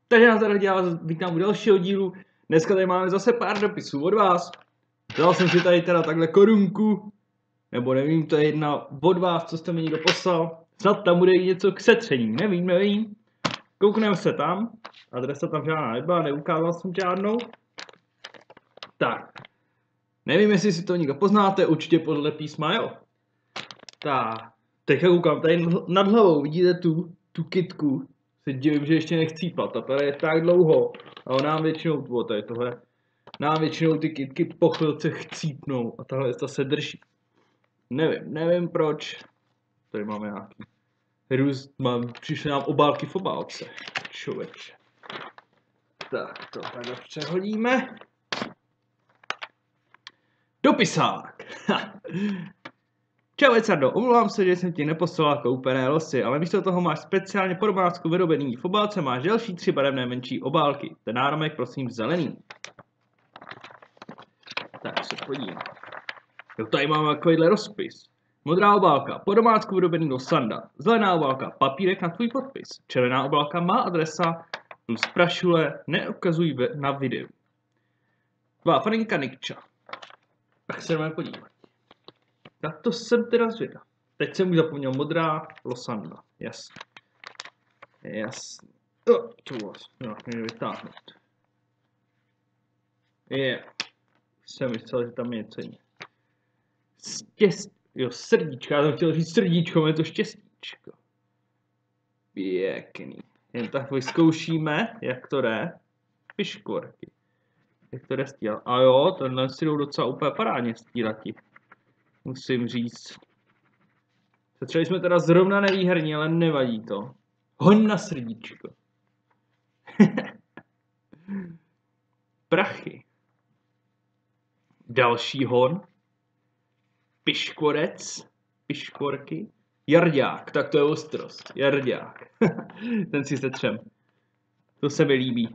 Takže já tady vítám u dalšího dílu. Dneska tady máme zase pár dopisů od vás. Dal jsem si tady teda takhle korunku. Nebo nevím, to je jedna od vás, co jste mi někdo poslal. Snad tam bude i něco k setření, nevím. Koukneme se tam. Adresa tam žádná nebyla, neukázal jsem žádnou. Tak. Nevím, jestli si to někdo poznáte, určitě podle písma, jo. Tak. Teďka koukám, tady nad hlavou vidíte tu kytku. Se divím, že ještě nechcípla, ta tady je tak dlouho. A nám většinou, tady tohle, nám většinou ty kytky po chvilce chcípnou a tahle se drží. Nevím proč. Tady máme nějaký růst, přišly nám obálky v obálce. Člověče. Tak, to takhle přehodíme. Dopisák. Čau Ecardo, omlouvám se, že jsem ti neposlal koupené losy, ale místo toho máš speciálně po domácku vyrobený. V obálce máš další 3 barevné menší obálky. Ten náramek prosím zelený. Tak se podívám. Jo, tady máme takovýhle rozpis. Modrá obálka, po domácku vyrobený losanda. Zelená obálka, papírek na tvůj podpis. Červená obálka má adresa plus prašule, neukazuj na videu. Tvá Franka Nikča. Tak se jdeme podívat. Na to jsem teda zvědav. Teď jsem už zapomněl modrá losanda. Jasně. Jasně. To vlastně měl vytáhnout. Jsem myslel, že tam je něco jiného. Jo, srdíčko. Já jsem chtěl říct srdíčko, je to štěstíčko. Pěkný. Jen tak vyzkoušíme, jak to jde. Piškvorky. Jak to jde stírat. A jo, tenhle si jdou docela úplně parádně stírati. Musím říct. Setřeli jsme teda zrovna nevýherně, ale nevadí to. Hoň na srdíčko. Prachy. Další hon. Piškvorec. Piškvorky. Jardák. Tak to je ostrost. Jardák. Ten si setřem. To se mi líbí.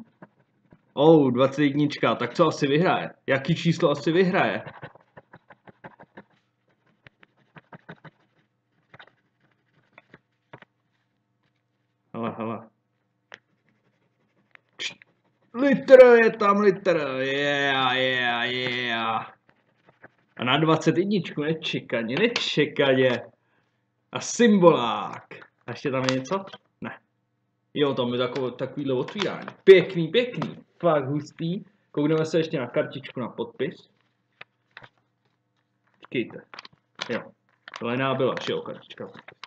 21. Tak co asi vyhraje? Jaký číslo asi vyhraje? Hele. Litr je tam, litr. Yeah. A na 21. nečekaně. A symbolák. A ještě tam je něco? Ne. Jo, tam je takovýhle otvírání. Pěkný. Fakt hustý. Koukneme se ještě na kartičku na podpis. Počkejte. Jo. Lená byla, že jo, kartička.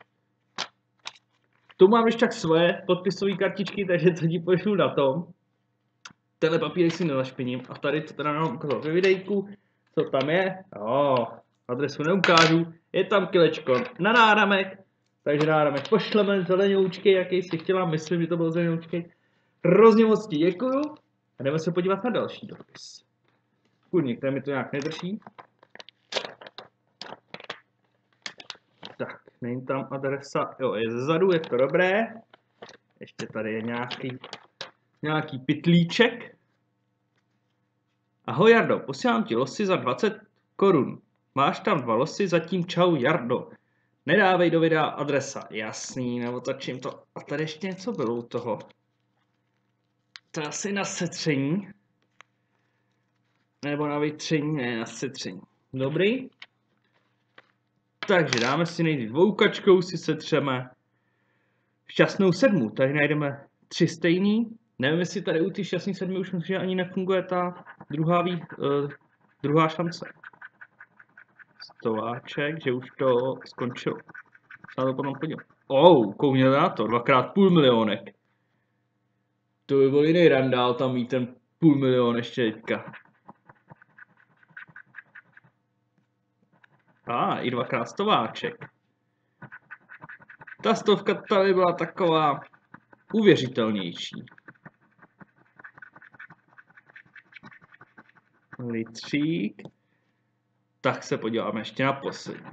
Tu mám ještě tak svoje podpisové kartičky, takže to ti pošlu na tom. Tenhle papírek si nezašpiním a tady to teda nám ukázal ve videjku, co tam je. Adresu neukážu, je tam kilečko na náramek, takže náramek pošleme, zelenoučky, jaký si chtěla, myslím, že to byl zelenoučky. Hrozně moc ti děkuju a jdeme se podívat na další dopis. Kurník, tady mi to nějak nedrží. Tak, není tam adresa, jo, je zezadu, je to dobré. Ještě tady je nějaký pytlíček. Ahoj Jardo, posílám ti losy za 20 korun. Máš tam 2 losy, zatím čau Jardo. Nedávej do videa adresa. Jasný, nebo točím to. A tady ještě něco bylo u toho. To je asi na setření. Nebo na vytření, ne, na setření. Dobrý. Takže dáme si nejdřív dvoukačkou, si setřeme šťastnou 7. Tady najdeme 3 stejný. Nevím, jestli tady u ty šťastný 7 už myslím, že ani nefunguje ta druhá šance. Stováček, že už to skončilo. Se na to potom podívám. Koukněte na to, 2x půl milionek. To by byl jiný randál, tam mít ten půl milion ještě teďka. I 2x stováček. Ta 100 tady byla taková uvěřitelnější. Litřík. Tak se podíváme ještě na poslední.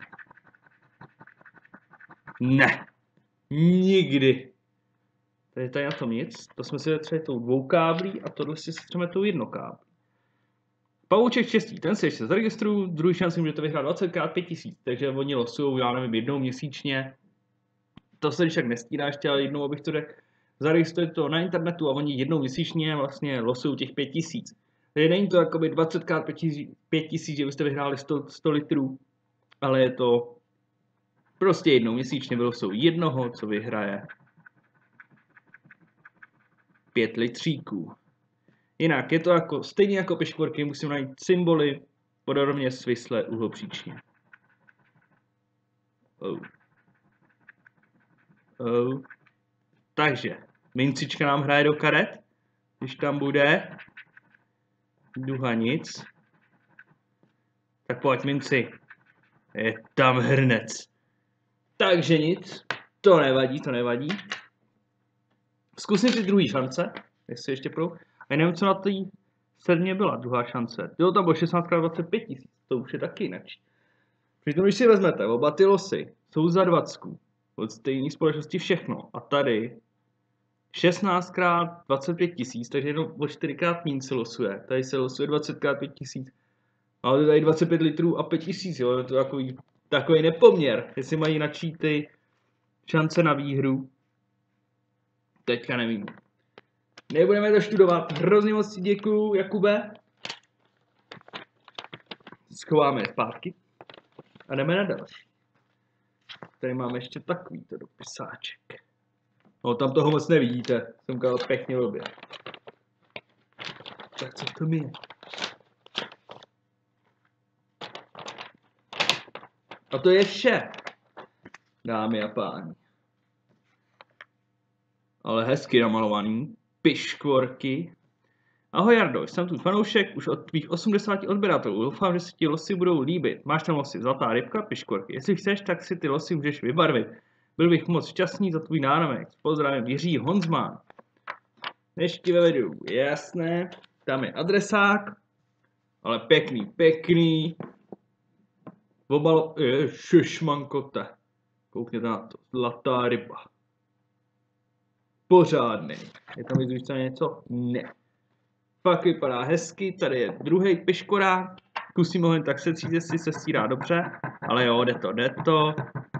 Ne. Nikdy. Tady na tom nic. To jsme si setřeli tou 2 káblí a tohle si setřeme tou 1 káblí. Pavouček štěstí, ten se ještě zaregistruju, druhý šanci můžete vyhrát 20x5000, takže oni losujou, já nevím, 1 měsíčně. To se když tak nestírá ještě, ale jednou abych to řekl zaregistruje to na internetu a oni jednou měsíčně vlastně losují těch 5000. Takže není to jakoby 20x5000, že byste vyhráli 100 litrů, ale je to prostě jednou měsíčně vylosují jednoho, co vyhraje 5 litříků. Jinak je to jako, stejně jako piškvorky, musím najít symboly, podobně svislé uhlopříčně. Takže, mincička nám hraje do karet, když tam bude duha nic. Tak pojď minci, je tam hrnec. Takže nic, to nevadí. Zkusím si druhý šance, jestli ještě pro. A nevím, co na té sedmě byla druhá šance. Jo, tam bylo 16x25 000, to už je taky jinak. Přitom, když si vezmete, oba ty losy jsou za 20 od stejné společnosti všechno. A tady 16x25 000, takže jenom o 4x míň se losuje. Tady se losuje 20x5 000. Ale tady 25 litrů a 5 000, jo, je to takový nepoměr. Jestli mají načít ty šance na výhru, teďka nevím. Nebudeme to studovat. Hrozně moc děkuju, Jakube. Schováme je zpátky. A jdeme na další. Tady máme ještě takovýto dopisáček. No, tam toho moc nevidíte. Jsem ukázal pěkně blbě. Tak co to je? A to je vše, dámy a páni. Ale hezky namalovaný. Piškvorky. Ahoj Jardo, jsem tu fanoušek už od tvých 80 odběratelů. Doufám, že si ti losy budou líbit. Máš tam losy zlatá rybka, piškvorky. Jestli chceš, tak si ty losy můžeš vybarvit. Byl bych moc šťastný za tvůj náromek. Pozdravím, Jiří Honzman. Ještě ve videu, jasné. Tam je adresák. Ale pěkný. Obal, ježišmankote. Koukněte na to, zlatá ryba. Pořádný. Je tam vyzůstane něco? Ne. Fakt vypadá hezky, tady je druhý piškorák. Kusím ho jen tak setřít, jestli se stírá dobře. Ale jo, jde to.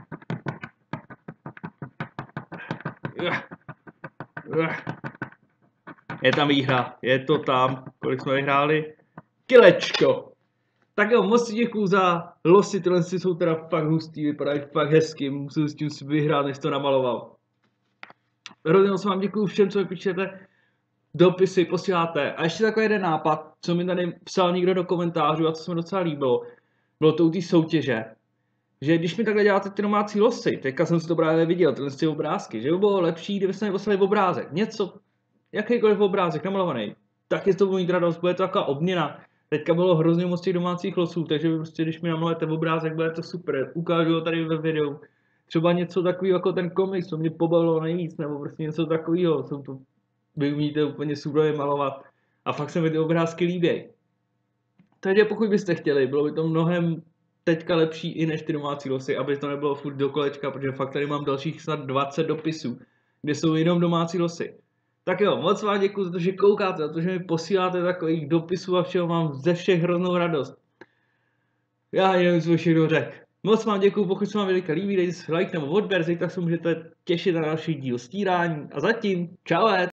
Je tam výhra, je to tam. Kolik jsme vyhráli? Kilečko. Tak jo, moc děkuju za losy, tyhle jsou teda fakt hustý, vypadají fakt hezky. Musím s tím si vyhrát, než to namaloval. Hrozně moc vám děkuju všem, co mi píšete. Dopisy posíláte. A ještě takový jeden nápad, co mi tady psal někdo do komentářů a co se mi docela líbilo. Bylo to u té soutěže. Že když mi takhle děláte ty domácí losy, teďka jsem si to právě viděl, tyhle ty obrázky, že by bylo lepší, kdybyste mi poslali obrázek. Něco, jakýkoliv obrázek namalovaný. Tak je to mít radost, bude to taková obměna. Teďka bylo hrozně moc těch domácích losů, takže prostě když mi namalujete obrázek, bude to super. Ukážu ho tady ve videu. Třeba něco takového jako ten komiks, co mě pobavilo nejvíc, nebo prostě něco takového, co to vy umíte úplně super malovat. A fakt se mi ty obrázky líbí. Takže pokud byste chtěli, bylo by to mnohem teďka lepší i než ty domácí losy, aby to nebylo furt do kolečka, protože fakt tady mám dalších snad 20 dopisů, kde jsou jenom domácí losy. Tak jo, moc vám děkuji za to, že koukáte, za to, že mi posíláte takových dopisů a všeho, mám ze všech hroznou radost. Já nevím, co všechno řekl. Moc vám děkuji, pokud se vám videa líbí, dejte si like nebo odběr, tak se můžete těšit na další díl stírání. A zatím, čau!